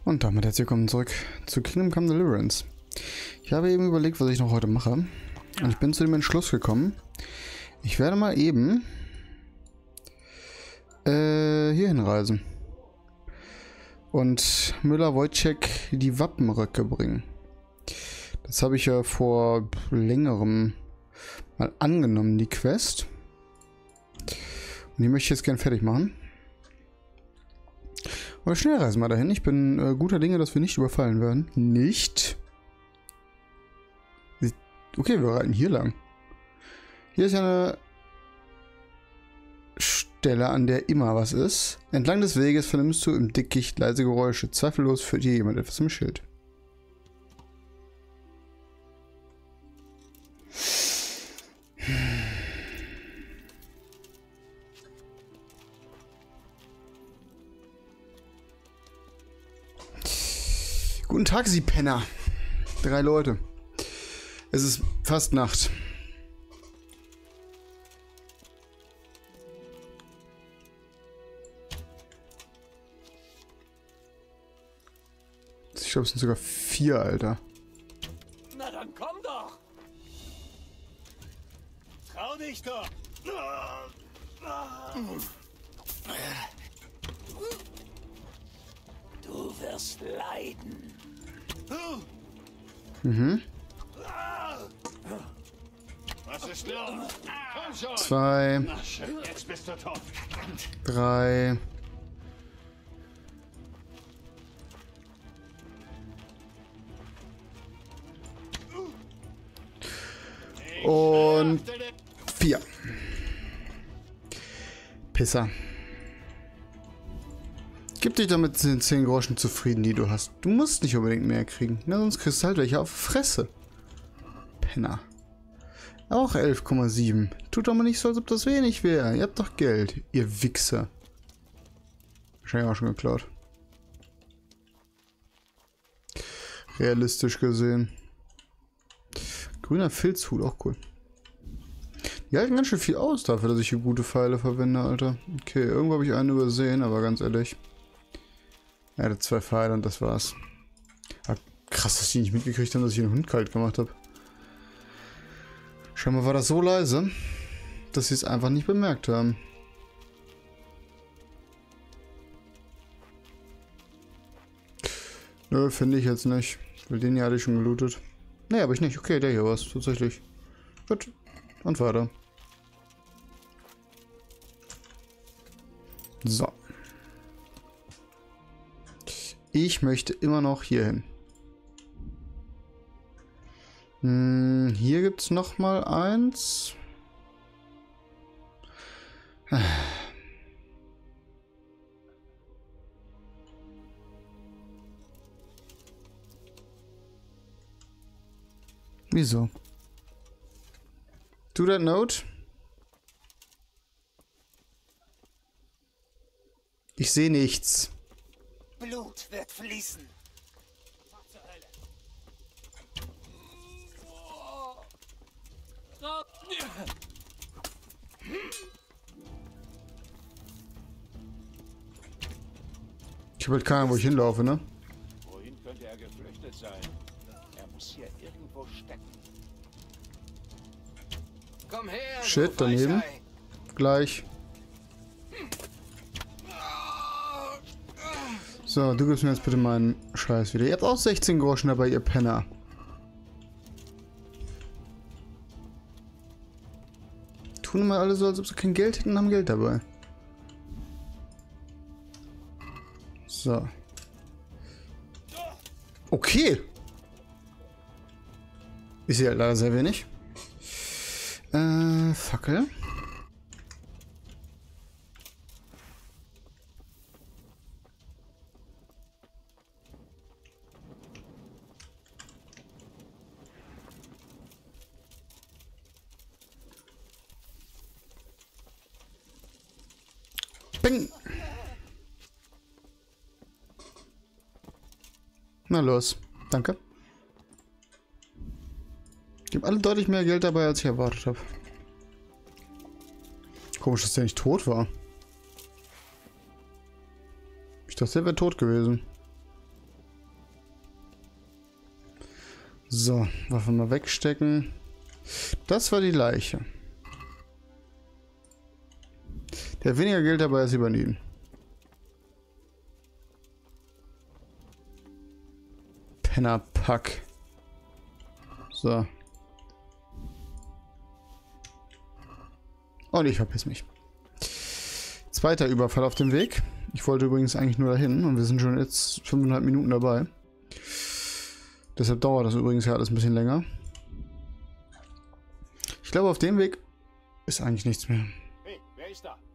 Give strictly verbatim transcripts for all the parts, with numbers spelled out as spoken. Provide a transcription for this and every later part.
Und damit herzlich willkommen zurück zu Kingdom Come Deliverance. Ich habe eben überlegt, was ich noch heute mache. Und ich bin zu dem Entschluss gekommen, ich werde mal eben äh, hier hinreisen. Und Müller-Wojciech die Wappenröcke bringen. Das habe ich ja vor längerem mal angenommen, die Quest. Und die möchte ich jetzt gern fertig machen. Oder schnell reisen wir dahin. Ich bin äh, guter Dinge, dass wir nicht überfallen werden. Nicht. Okay, wir reiten hier lang. Hier ist ja eine Stelle, an der immer was ist. Entlang des Weges vernimmst du im Dickicht leise Geräusche. Zweifellos führt hier jemand etwas im Schild. Guten Tag, Sie Penner. Drei Leute. Es ist fast Nacht. Ich glaube, es sind sogar vier, Alter. Na dann komm doch! Trau dich doch! Du wirst leiden. Mhm. Was ist los? Komm schon! Zwei. Na schön, jetzt bist du tot. Drei. Und vier. Pisser. Gib dich damit den zehn Groschen zufrieden, die du hast. Du musst nicht unbedingt mehr kriegen. Na, sonst kriegst du halt welche auf Fresse. Penner. Auch elf Komma sieben. Tut doch mal nicht so, als ob das wenig wäre. Ihr habt doch Geld, ihr Wichser. Wahrscheinlich auch schon geklaut. Realistisch gesehen. Grüner Filzhut, auch cool. Die halten ganz schön viel aus dafür, dass ich hier gute Pfeile verwende, Alter. Okay, irgendwo habe ich einen übersehen, aber ganz ehrlich. Er hatte zwei Pfeile und das war's. Aber krass, dass die nicht mitgekriegt haben, dass ich den Hund kalt gemacht habe. Scheinbar war das so leise, dass sie es einfach nicht bemerkt haben. Nö, finde ich jetzt nicht. Weil den hier hatte ich schon gelootet. Nee, habe ich nicht. Okay, der hier war es tatsächlich. Gut. Und weiter. So. Ich möchte immer noch hier hin. Hm, hier gibt es noch mal eins. Wieso? Do that note? Ich sehe nichts. Blut wird fließen. Was zur Hölle? Ich habe halt keine Ahnung, wo ich hinlaufe, ne? Wohin könnte er geflüchtet sein? Er muss hier irgendwo stecken. Komm her, Shit, daneben. Gleich. So, du gibst mir jetzt bitte meinen Scheiß wieder. Ihr habt auch sechzehn Groschen dabei, ihr Penner. Tun immer alle so, als ob sie kein Geld hätten und haben Geld dabei. So. Okay. Ich sehe halt leider sehr wenig. Äh, Fackel. Bing. Na los. Danke. Ich habe alle deutlich mehr Geld dabei, als ich erwartet habe. Komisch, dass der nicht tot war. Ich dachte, der wäre tot gewesen. So, Waffe mal wegstecken. Das war die Leiche. Der hat weniger Geld dabei als übernehmen. Pennerpack. So. Und ich verpiss mich. Zweiter Überfall auf dem Weg. Ich wollte übrigens eigentlich nur dahin und wir sind schon jetzt fünfeinhalb Minuten dabei. Deshalb dauert das übrigens ja alles ein bisschen länger. Ich glaube, auf dem Weg ist eigentlich nichts mehr. Hey, wer ist da?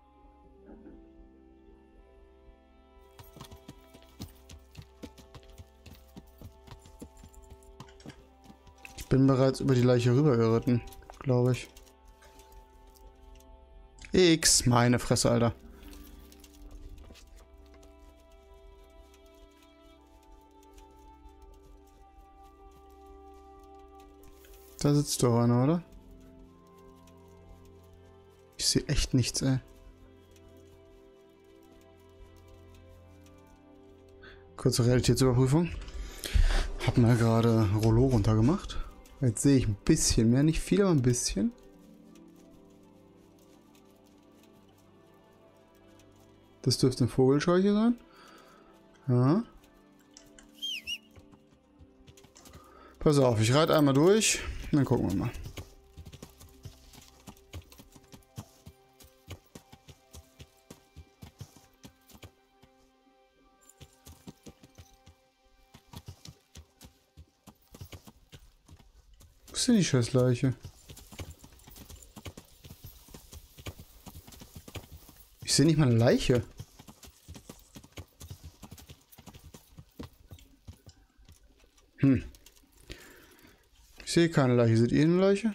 Ich bin bereits über die Leiche rübergeritten, glaube ich. X, meine Fresse, Alter. Da sitzt doch einer, oder? Ich sehe echt nichts, ey. Kurze Realitätsüberprüfung. Hab mal gerade Rollo runtergemacht. Jetzt sehe ich ein bisschen mehr, nicht viel, aber ein bisschen. Das dürfte eine Vogelscheuche sein. Ja. Pass auf, ich reite einmal durch. Dann gucken wir mal. Wo ist denn die Scheißleiche? Ich sehe nicht mal eine Leiche. Hm. Ich sehe keine Leiche. Seht ihr eine Leiche?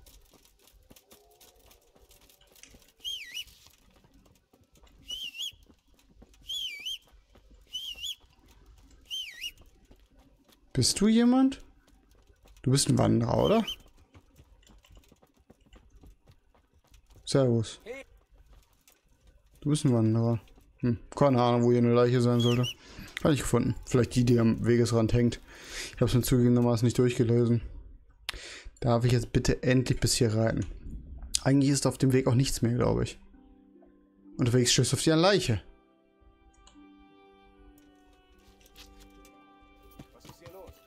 Bist du jemand? Du bist ein Wanderer, oder? Servus. Du bist ein Wanderer. Hm. Keine Ahnung, wo hier eine Leiche sein sollte. Habe ich gefunden. Vielleicht die, die am Wegesrand hängt. Ich habe es mir zugegebenermaßen nicht durchgelesen. Darf ich jetzt bitte endlich bis hier reiten? Eigentlich ist auf dem Weg auch nichts mehr, glaube ich. Unterwegs stößt auf die eine Leiche. Was ist hier los?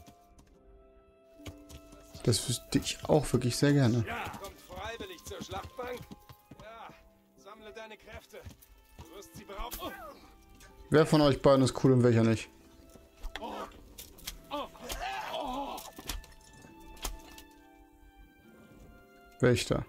Das wüsste ich auch wirklich sehr gerne. Ja, kommt freiwillig zur Schlachtbank. Ja, sammle deine Kräfte. Du wirst sie brauchen. Oh. Wer von euch beiden ist cool und welcher nicht? Oh. Oh. Oh. Wächter.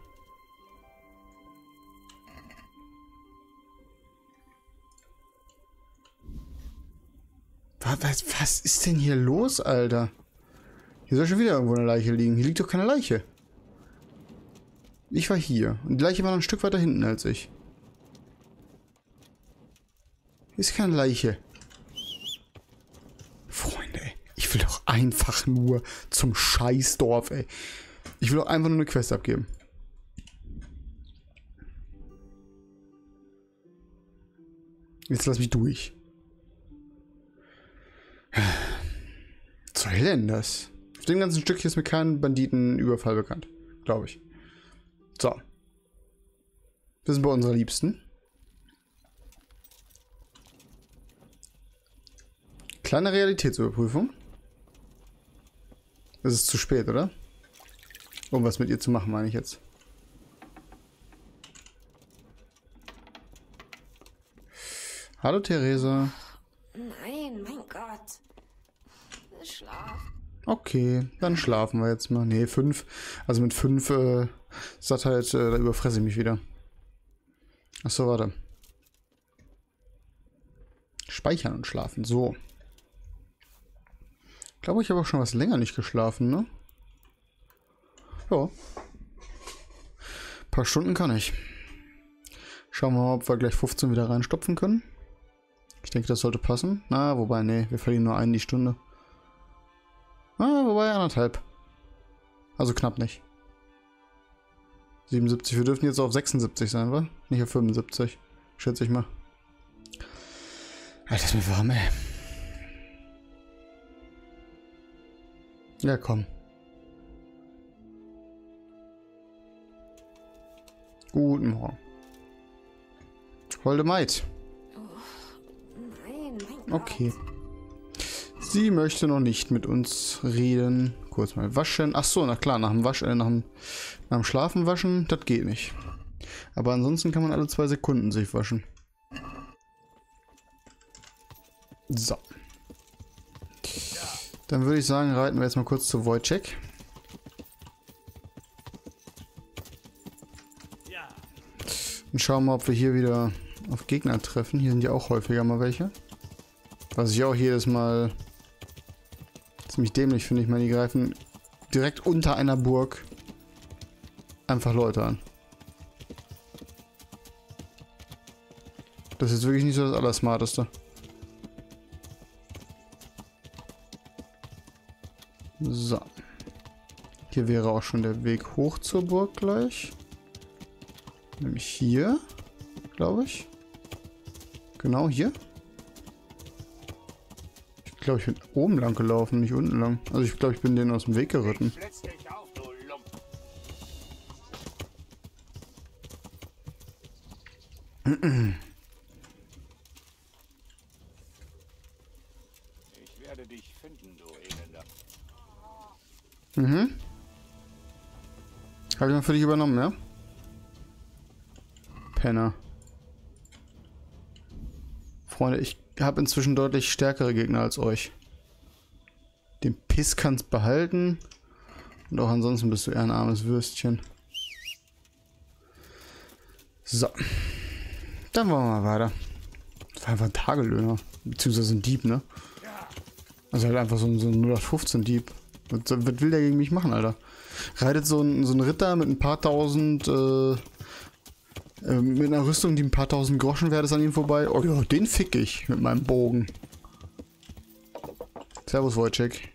Was, was, was ist denn hier los, Alter? Hier soll schon wieder irgendwo eine Leiche liegen. Hier liegt doch keine Leiche. Ich war hier. Und die Leiche war noch ein Stück weiter hinten als ich. Hier ist keine Leiche. Freunde, ey. Ich will doch einfach nur zum Scheißdorf, ey. Ich will doch einfach nur eine Quest abgeben. Jetzt lass mich durch. Was soll denn das? Auf dem ganzen Stück hier ist mir kein Banditenüberfall bekannt. Glaube ich. So. Wir sind bei unserer Liebsten. Kleine Realitätsüberprüfung. Es ist zu spät, oder? Um was mit ihr zu machen, meine ich jetzt. Hallo, Theresa. Nein, mein Gott. Schlaf. Okay, dann schlafen wir jetzt mal. Nee, fünf. Also mit fünf äh, Sattheit, äh, da überfresse ich mich wieder. Achso, warte. Speichern und schlafen. So. Ich glaube, ich habe auch schon was länger nicht geschlafen, ne? Ja. Ein paar Stunden kann ich. Schauen wir mal, ob wir gleich fünfzehn wieder reinstopfen können. Ich denke, das sollte passen. Na, wobei, nee, wir verlieren nur einen die Stunde. Ah, wobei, anderthalb. Also knapp nicht. siebenundsiebzig. Wir dürfen jetzt auf sechsundsiebzig sein, wa? Nicht auf fünfundsiebzig. Schätze ich mal. Alter, ist mir warm, ey. Ja, komm. Guten Morgen. Holde Maid. Nein, mein Gott. Okay. Sie möchte noch nicht mit uns reden. Kurz mal waschen. Ach so, na klar, nach dem Wasch, äh, nach dem, nach dem Schlafen waschen, das geht nicht. Aber ansonsten kann man alle zwei Sekunden sich waschen. So. Dann würde ich sagen, reiten wir jetzt mal kurz zu Wojciech. Und schauen mal, ob wir hier wieder auf Gegner treffen. Hier sind ja auch häufiger mal welche. Was ich auch jedes Mal ziemlich dämlich finde. Ich meine, die greifen direkt unter einer Burg einfach Leute an. Das ist wirklich nicht so das Allersmarteste. So. Hier wäre auch schon der Weg hoch zur Burg gleich. Nämlich hier, glaube ich. Genau hier. Ich glaube, ich bin oben lang gelaufen, nicht unten lang. Also ich glaube, ich bin denen aus dem Weg geritten. Ich werde dich finden, du Elender. Mhm. Habe ich mal für dich übernommen, ja? Penner. Freunde, ich habe inzwischen deutlich stärkere Gegner als euch. Den Piss kannst behalten. Und auch ansonsten bist du eher ein armes Würstchen. So. Dann wollen wir mal weiter. Das war einfach ein Tagelöhner. Beziehungsweise ein Dieb, ne? Also halt einfach so ein, so ein null acht fünfzehn Dieb. Was, was will der gegen mich machen, Alter? Reitet so ein, so ein Ritter mit ein paar tausend, äh, äh, mit einer Rüstung, die ein paar tausend Groschen wert ist, an ihm vorbei. Oh ja, den fick ich mit meinem Bogen. Servus, Wojciech.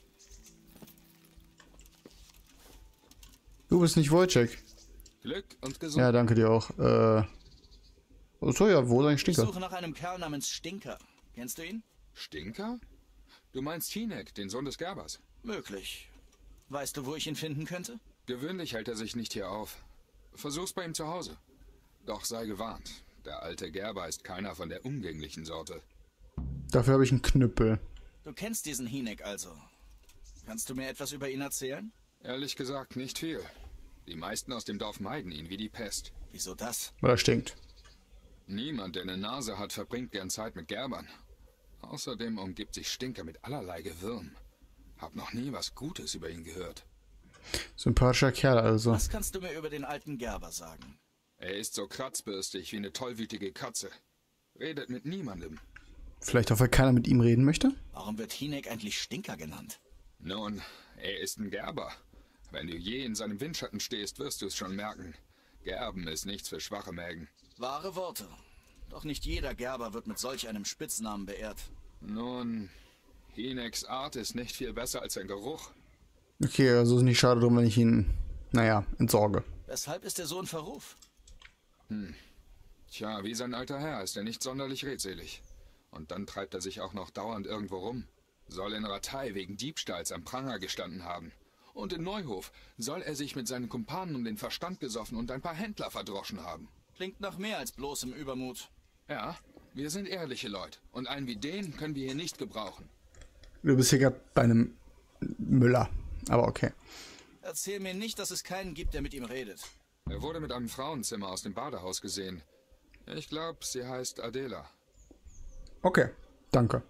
Du bist nicht Wojciech. Glück und Gesundheit. Ja, danke dir auch. Äh. Achso, ja, wo ist eigentlich Ich Stinker? suche nach einem Kerl namens Stinker. Kennst du ihn? Stinker? Du meinst Hinek, den Sohn des Gerbers. Möglich. Weißt du, wo ich ihn finden könnte? Gewöhnlich hält er sich nicht hier auf. Versuch's bei ihm zu Hause. Doch sei gewarnt, der alte Gerber ist keiner von der umgänglichen Sorte. Dafür habe ich einen Knüppel. Du kennst diesen Hinek also. Kannst du mir etwas über ihn erzählen? Ehrlich gesagt nicht viel. Die meisten aus dem Dorf meiden ihn wie die Pest. Wieso das? Weil er stinkt. Niemand, der eine Nase hat, verbringt gern Zeit mit Gerbern. Außerdem umgibt sich Stinker mit allerlei Gewürm. Hab noch nie was Gutes über ihn gehört. Sympathischer Kerl also. Was kannst du mir über den alten Gerber sagen? Er ist so kratzbürstig wie eine tollwütige Katze. Redet mit niemandem. Vielleicht auch, weil keiner mit ihm reden möchte? Warum wird Hinek eigentlich Stinker genannt? Nun, er ist ein Gerber. Wenn du je in seinem Windschatten stehst, wirst du es schon merken. Gerben ist nichts für schwache Mägen. Wahre Worte. Doch nicht jeder Gerber wird mit solch einem Spitznamen beehrt. Nun, Hineks Art ist nicht viel besser als sein Geruch. Okay, also ist nicht schade drum, wenn ich ihn, naja, entsorge. Weshalb ist er so in Verruf? Hm. Tja, wie sein alter Herr ist er nicht sonderlich redselig. Und dann treibt er sich auch noch dauernd irgendwo rum. Soll in Ratei wegen Diebstahls am Pranger gestanden haben. Und in Neuhof soll er sich mit seinen Kumpanen um den Verstand gesoffen und ein paar Händler verdroschen haben. Klingt nach mehr als bloßem Übermut. Ja, wir sind ehrliche Leute. Und einen wie den können wir hier nicht gebrauchen. Du bist hier gerade bei einem Müller. Aber okay. Erzähl mir nicht, dass es keinen gibt, der mit ihm redet. Er wurde mit einem Frauenzimmer aus dem Badehaus gesehen. Ich glaube, sie heißt Adela. Okay, danke.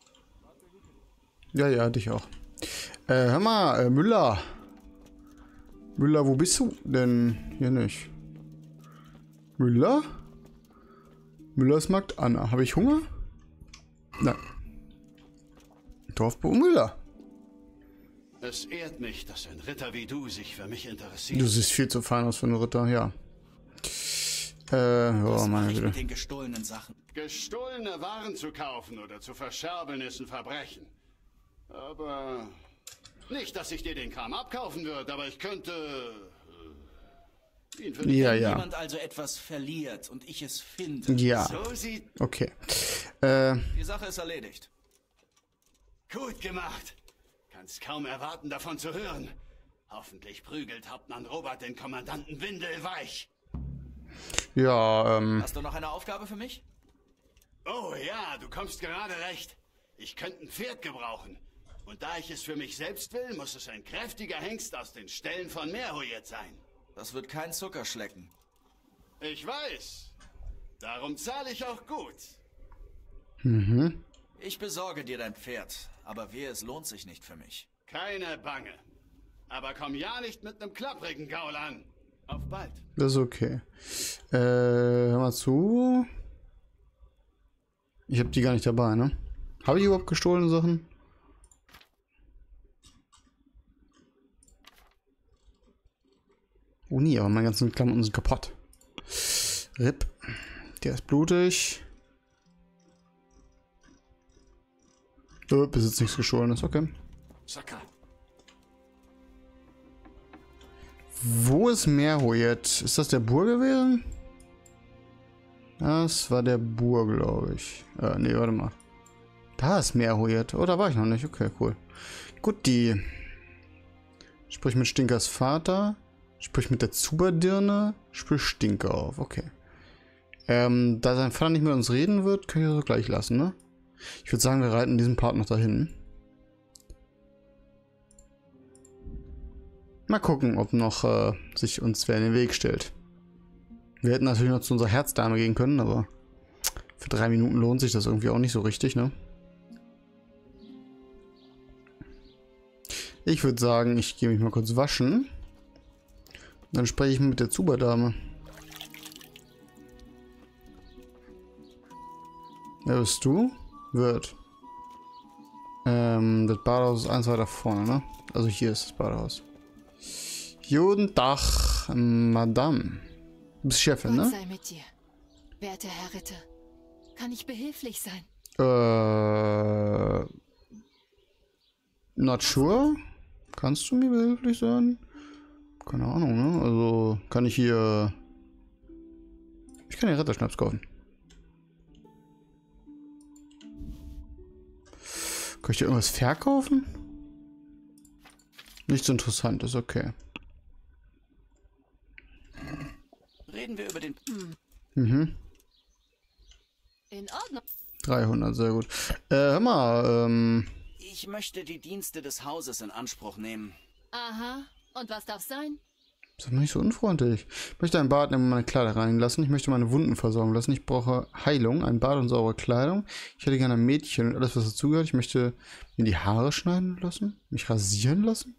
Ja, ja, dich auch. Äh, hör mal, äh, Müller. Müller, wo bist du denn? Hier nicht. Müller? Müllers Markt Anna. Habe ich Hunger? Nein. Dorfbewohner Müller. Es ehrt mich, dass ein Ritter wie du sich für mich interessiert. Du siehst viel zu fein aus für einen Ritter, ja. Äh, ja, Was mache meine ich Güte. mit den gestohlenen Sachen? Gestohlene Waren zu kaufen oder zu verscherbeln ist ein Verbrechen. Aber nicht, dass ich dir den Kram abkaufen würde, aber ich könnte äh, ihn für dich. Ja, Wenn ja. jemand also etwas verliert und ich es finde, Ja, So sieht okay. Äh, die Sache ist erledigt. gut gemacht. Kannst kaum erwarten, davon zu hören. Hoffentlich prügelt Hauptmann Robert den Kommandanten windelweich. Ja, ähm... Hast du noch eine Aufgabe für mich? Oh ja, du kommst gerade recht. Ich könnte ein Pferd gebrauchen. Und da ich es für mich selbst will, muss es ein kräftiger Hengst aus den Ställen von Merhoyet sein. Das wird kein Zuckerschlecken. Ich weiß. Darum zahle ich auch gut. Mhm. Ich besorge dir dein Pferd, aber wehe, es lohnt sich nicht für mich. Keine Bange. Aber komm ja nicht mit einem klapprigen Gaul an. Auf bald. Das ist okay. Äh, hör mal zu. Ich habe die gar nicht dabei, ne? Habe ich überhaupt gestohlene Sachen? Oh nee, aber meine ganzen Klamotten sind kaputt. R I P. Der ist blutig. Oh, besitzt nichts Gestohlenes, okay. Saka. Wo ist Merhoyet? Ist das der Bur gewesen? Das war der Bur, glaube ich. Äh, nee, warte mal. Da ist Merhoyet. Oh, da war ich noch nicht. Okay, cool. Gut, die. Sprich mit Stinkers Vater. Sprich mit der Zuberdirne. Sprich Stinker auf. Okay. Ähm, da sein Vater nicht mit uns reden wird, können wir das gleich lassen, ne? Ich würde sagen, wir reiten diesen Part noch dahin. Mal gucken, ob noch äh, sich uns wer in den Weg stellt. Wir hätten natürlich noch zu unserer Herzdame gehen können, aber für drei Minuten lohnt sich das irgendwie auch nicht so richtig, ne? Ich würde sagen, ich gehe mich mal kurz waschen. Dann spreche ich mit der Zuberdame. Wer bist du? Wird. Ähm, das Badehaus ist eins weiter vorne, ne? Also hier ist das Badehaus. Guten Tag, Madame. Du bist Chefin, Gott ne? sei mit dir, werter Herr Ritter. Kann ich behilflich sein? Äh. Not sure? Kannst du mir behilflich sein? Keine Ahnung, ne? Also, kann ich hier. Ich kann hier Ritterschnaps kaufen. Kann ich dir irgendwas verkaufen? Nichts Interessantes, okay. Reden wir über den... Mhm. In Ordnung. dreihundert, sehr gut. Äh, hör mal, ähm... Ich möchte die Dienste des Hauses in Anspruch nehmen. Aha. Und was darf sein? Sei mal nicht so unfreundlich. Ich möchte ein Bad in meine Kleider reinigen lassen. Ich möchte meine Wunden versorgen lassen. Ich brauche Heilung, ein Bad und saubere Kleidung. Ich hätte gerne ein Mädchen und alles, was dazugehört. Ich möchte mir die Haare schneiden lassen. Mich rasieren lassen.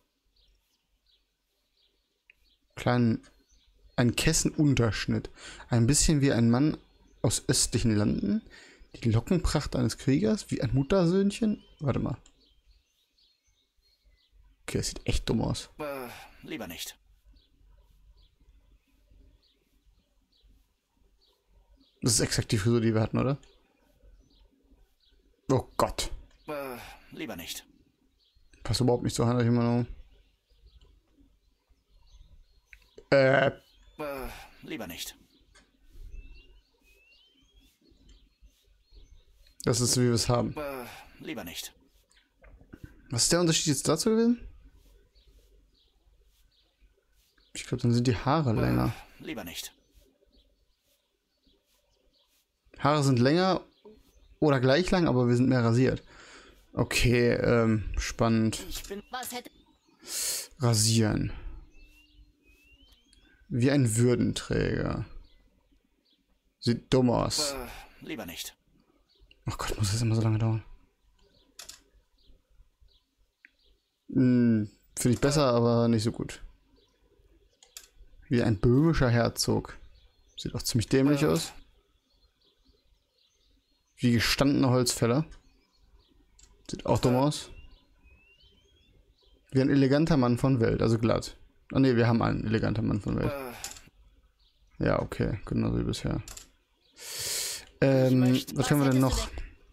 Kleinen... Ein Kessenunterschnitt. Ein bisschen wie ein Mann aus östlichen Landen. Die Lockenpracht eines Kriegers. Wie ein Muttersöhnchen. Warte mal. Okay, das sieht echt dumm aus. Äh, lieber nicht. Das ist exakt die Frisur, die wir hatten, oder? Oh Gott. Äh, lieber nicht. Passt überhaupt nicht zur Heinrich Mann. Äh. Äh, lieber nicht. Das ist, wie wir es haben. Äh, lieber nicht. Was ist der Unterschied jetzt dazu gewesen? Ich glaube, dann sind die Haare länger. Äh, lieber nicht. Haare sind länger oder gleich lang, aber wir sind mehr rasiert. Okay, ähm, spannend. Ich bin... Was hätte... Rasieren. Wie ein Würdenträger. Sieht dumm aus. Äh, lieber nicht. Oh Gott, muss das immer so lange dauern? Hm, finde ich besser, aber nicht so gut. Wie ein böhmischer Herzog. Sieht auch ziemlich dämlich äh. aus. Wie gestandene Holzfäller. Sieht auch dumm aus. Wie ein eleganter Mann von Welt, also glatt. Oh ne, wir haben einen eleganter Mann von Welt. Äh. Ja, okay, genauso wie bisher. Ähm, möchte- was können wir denn noch?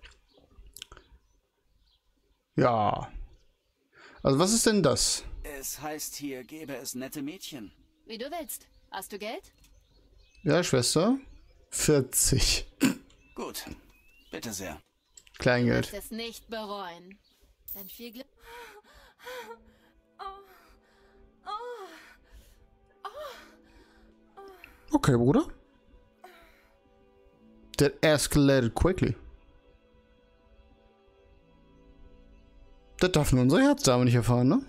Ja. Also was ist denn das? Es heißt hier, gäbe es nette Mädchen. Wie du willst. Hast du Geld? Ja, Schwester. vierzig. Gut. Bitte sehr. Du Kleingeld. wirst es nicht bereuen. Dann viel Glück. Okay, Bruder. That escalated quickly. Das darf nur unsere Herzdame nicht erfahren, ne?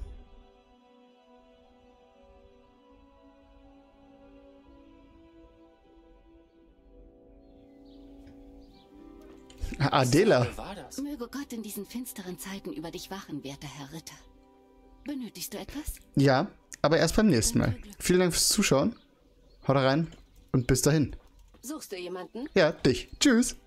Adela. Möge Gott in diesen finsteren Zeiten über dich wachen, werter Herr Ritter. Benötigst du etwas? Ja, aber erst beim nächsten Mal. Vielen Dank fürs Zuschauen. Haut rein und bis dahin. Suchst du jemanden? Ja, dich. Tschüss.